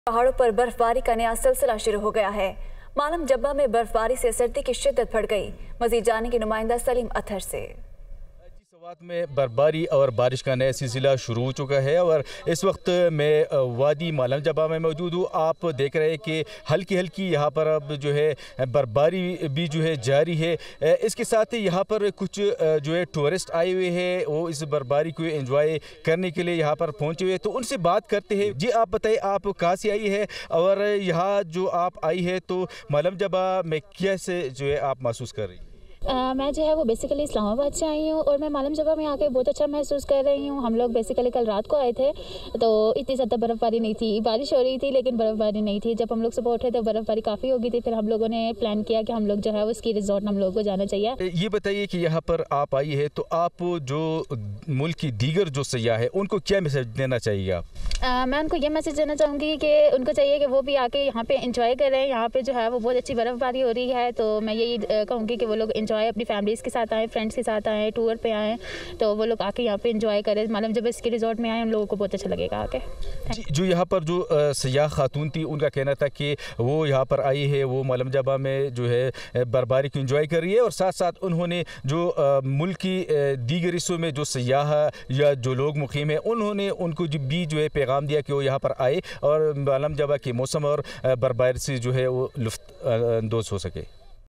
पहाड़ों पर बर्फबारी का नया सिलसिला शुरू हो गया है। मालम जब्बा में बर्फबारी से सर्दी की शिद्दत बढ़ गई। मजीद जानने की नुमाइंदा सलीम अथर से। सवात में बर्फबारी और बारिश का नया सिलसिला शुरू हो चुका है और इस वक्त मैं वादी मालम जब्बा में मौजूद हूँ। आप देख रहे हैं कि हल्की हल्की यहाँ पर अब जो है बर्फबारी भी जो है जारी है। इसके साथ ही यहाँ पर कुछ जो है टूरिस्ट आए हुए हैं, वो इस बर्फबारी को एंजॉय करने के लिए यहाँ पर पहुँचे हुए हैं। तो उनसे बात करते हैं। जी आप बताइए, आप कहाँ से आई है और यहाँ जो आप आई है तो मालम जब्बा में कैसे जो है आप महसूस कर रही हैं? मैं जो है वो बेसिकली इस्लामाबाद से आई हूँ और मैं मालम जब्बा में आके बहुत अच्छा महसूस कर रही हूँ। हम लोग बेसिकली कल रात को आए थे तो इतनी ज़्यादा बर्फ़बारी नहीं थी, बारिश हो रही थी लेकिन बर्फ़बारी नहीं थी। जब हम लोग सुबह उठे तो बर्फ़बारी काफ़ी हो गई थी। फिर हम लोगों ने प्लान किया कि हम लोग जो है वो स्की रिजॉर्ट हम लोगों को जाना चाहिए। ये बताइए कि यहाँ पर आप आई है तो आप जो मुल्क की दीगर जो सयाह है उनको क्या मैसेज देना चाहिए आप? मैं उनको ये मैसेज देना चाहूँगी कि उनको चाहिए कि वो भी आके यहाँ पे एंजॉय करें। यहाँ पे जो है वो बहुत अच्छी बर्फ़बारी हो रही है तो मैं यही कहूँगी कि वो लोग एंजॉय अपनी फैमिलीज़ के साथ आएँ, फ्रेंड्स के साथ आएँ, टूर पे आएँ तो वो लोग आके यहाँ पे एंजॉय करें। मालूम जब इसके रिजॉर्ट में आए उन लोगों को बहुत अच्छा लगेगा आके। जो यहाँ पर जो सयाह खातून थी उनका कहना था कि वो यहाँ पर आई है, वो मालम जब्बा में जो है बर्फबारी को एंजॉय कर रही है और साथ साथ उन्होंने जो मुल्क की दीगर हिस्सों में जो सयाह या जो लोग मुकीम हैं उन्होंने उनको भी जो है पैगाम दिया कि वो यहाँ पर आए और मालम जब्बा के मौसम और बर्फबारी से जो है वो लुत्फ़ अंदोज़ हो सके।